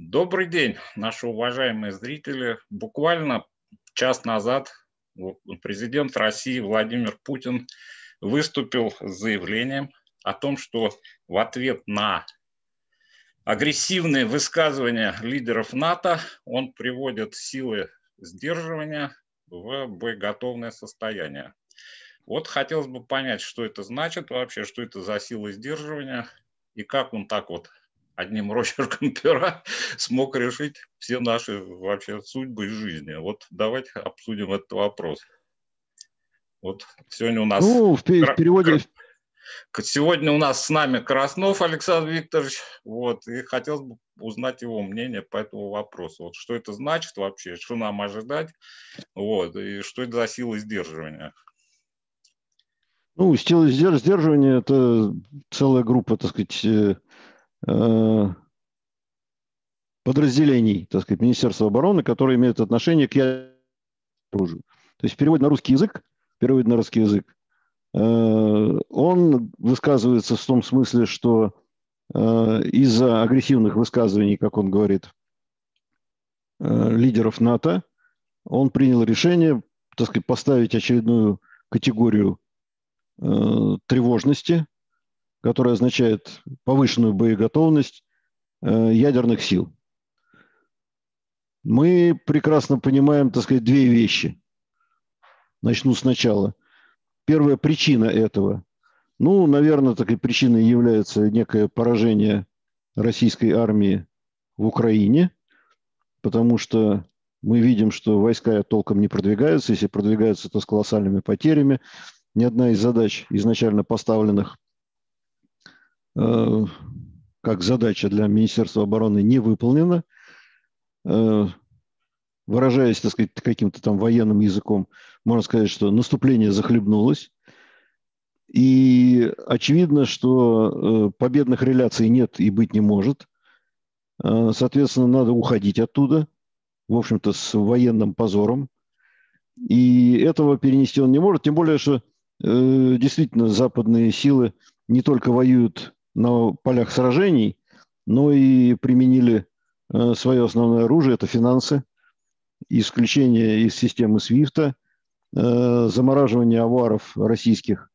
Добрый день, наши уважаемые зрители. Буквально час назад президент России Владимир Путин выступил с заявлением о том, что в ответ на агрессивные высказывания лидеров НАТО он приводит силы сдерживания в боеготовное состояние. Вот хотелось бы понять, что это значит вообще, что это за силы сдерживания и как он так вот одним росчерком пера смог решить все наши вообще судьбы и жизни. Вот давайте обсудим этот вопрос. Вот сегодня у нас Ну, в переводе... Сегодня у нас с нами Краснов Александр Викторович, вот, и хотелось бы узнать его мнение по этому вопросу. Вот, что это значит вообще, что нам ожидать, вот, и что это за силы сдерживания? Ну, силы сдерживания – это целая группа, так сказать, подразделений, так сказать, Министерства обороны, которые имеют отношение к оружию. То есть перевод на русский язык, он высказывается в том смысле, что из-за агрессивных высказываний, как он говорит, лидеров НАТО, он принял решение, так сказать, поставить очередную категорию тревожности, которая означает повышенную боеготовность ядерных сил. Мы прекрасно понимаем, так сказать, две вещи. Начну сначала. Первая причина этого. Ну, наверное, такой причиной является некое поражение российской армии в Украине, потому что мы видим, что войска толком не продвигаются. Если продвигаются, то с колоссальными потерями. Ни одна из задач, изначально поставленных как задача для Министерства обороны, не выполнена. Выражаясь, так сказать, каким-то там военным языком, можно сказать, что наступление захлебнулось. И очевидно, что победных реляций нет и быть не может. Соответственно, надо уходить оттуда, в общем-то, с военным позором. И этого перенести он не может, тем более, что действительно западные силы не только воюют на полях сражений, но и применили свое основное оружие – это финансы, исключение из системы SWIFT, замораживание аваров российских,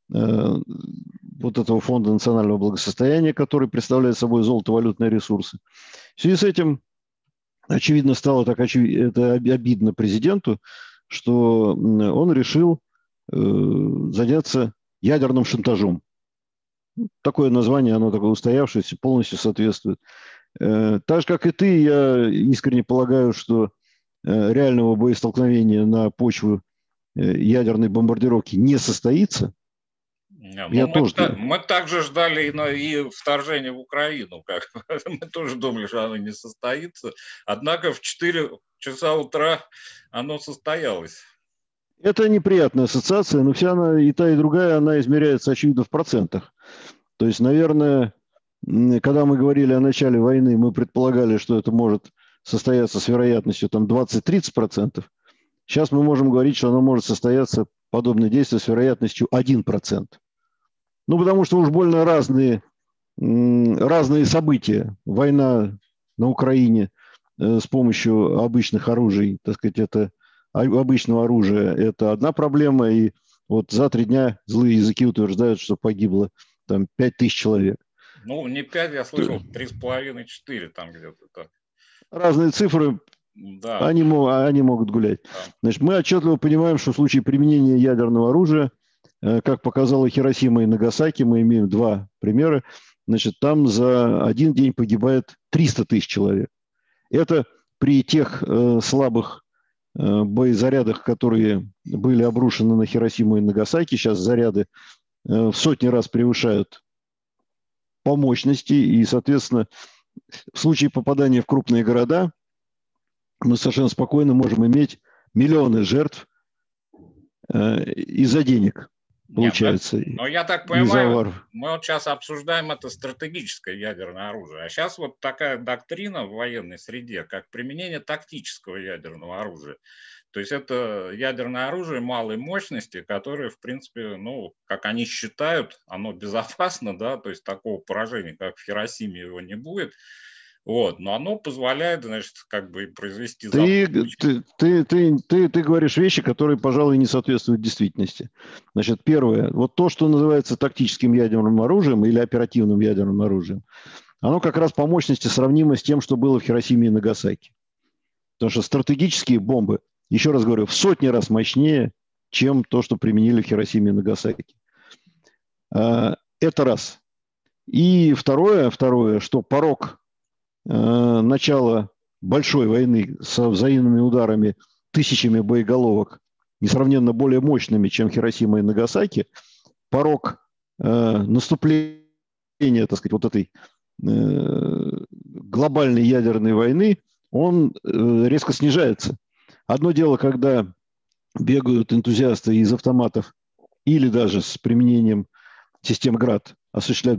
вот этого фонда национального благосостояния, который представляет собой золотовалютные ресурсы. В связи с этим, очевидно, стало так это обидно президенту, что он решил заняться ядерным шантажом. Такое название, оно такое устоявшееся, полностью соответствует. Так же, как и ты, я искренне полагаю, что реального боестолкновения на почву ядерной бомбардировки не состоится. Мы также ждали и вторжения в Украину. Мы тоже думали, что оно не состоится. Однако в 4 часа утра оно состоялось. Это неприятная ассоциация, но вся она, и та, и другая, она измеряется, очевидно, в процентах. То есть, наверное, когда мы говорили о начале войны, мы предполагали, что это может состояться с вероятностью там 20-30%. Сейчас мы можем говорить, что оно может состояться, подобное действие, с вероятностью 1%. Ну, потому что уж больно разные события. Война на Украине с помощью обычных оружий, так сказать, это обычного оружия, это одна проблема. И вот за 3 дня злые языки утверждают, что погибло там 5000 человек. Ну, не 5, я слышал, 3,5-4 там где-то так. Разные цифры, да. Они могут гулять. Да. Значит, мы отчетливо понимаем, что в случае применения ядерного оружия, как показала Хиросима и Нагасаки, мы имеем 2 примера, значит, там за один день погибает 300 тысяч человек. Это при тех слабых боезарядах, которые были обрушены на Хиросиму и Нагасаки. Сейчас заряды в сотни раз превышают по мощности. И, соответственно, в случае попадания в крупные города мы совершенно спокойно можем иметь миллионы жертв из-за денег. Получается. Нет, но я так понимаю, мы вот сейчас обсуждаем это стратегическое ядерное оружие. А сейчас вот такая доктрина в военной среде, как применение тактического ядерного оружия. То есть это ядерное оружие малой мощности, которое, в принципе, ну, как они считают, оно безопасно, да, то есть такого поражения, как в Хиросиме, его не будет. Вот, но оно позволяет, значит, как бы произвести Ты запуск. говоришь вещи, которые, пожалуй, не соответствуют действительности. Значит, первое, вот то, что называется тактическим ядерным оружием или оперативным ядерным оружием, оно как раз по мощности сравнимо с тем, что было в Хиросиме и Нагасаки. Потому что стратегические бомбы, еще раз говорю, в сотни раз мощнее, чем то, что применили в Хиросиме и Нагасаки. Это раз. И второе, что порог начала большой войны со взаимными ударами тысячами боеголовок, несравненно более мощными, чем Хиросима и Нагасаки, порог наступления, так сказать, вот этой глобальной ядерной войны, он резко снижается. Одно дело, когда бегают энтузиасты из автоматов или даже с применением систем ГРАД, осуществляют